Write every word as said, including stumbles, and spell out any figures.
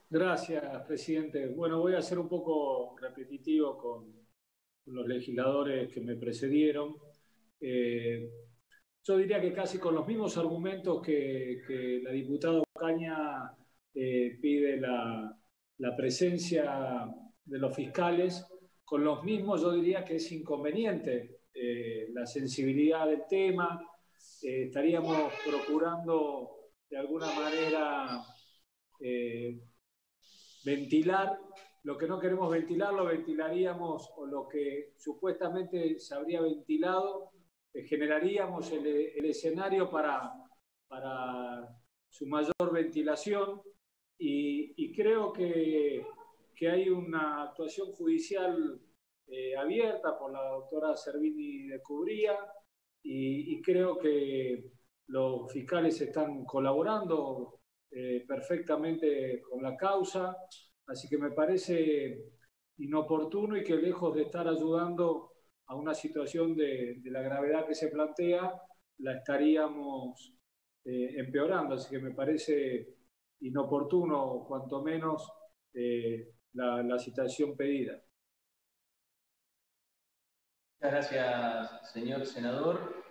Gracias, presidente. Bueno, voy a ser un poco repetitivo con los legisladores que me precedieron. Eh, yo diría que casi con los mismos argumentos que, que la diputada Ocaña eh, pide la, la presencia de los fiscales, con los mismos yo diría que es inconveniente eh, la sensibilidad del tema. Eh, estaríamos procurando de alguna manera eh, ventilar, lo que no queremos ventilar lo ventilaríamos, o lo que supuestamente se habría ventilado, eh, generaríamos el, el escenario para, para su mayor ventilación y, y creo que, que hay una actuación judicial eh, abierta por la doctora Servini de Cubría y, y creo que los fiscales están colaborando eh, perfectamente con la causa, así que me parece inoportuno y que lejos de estar ayudando a una situación de, de la gravedad que se plantea, la estaríamos eh, empeorando, así que me parece inoportuno, cuanto menos, eh, la, la citación pedida. Muchas gracias, señor senador.